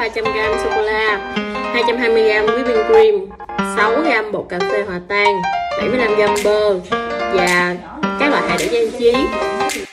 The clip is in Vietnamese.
300g sô cô la, 220g whipping cream, 6g bột cà phê hòa tan, 75g bơ và các loại hạt để trang trí.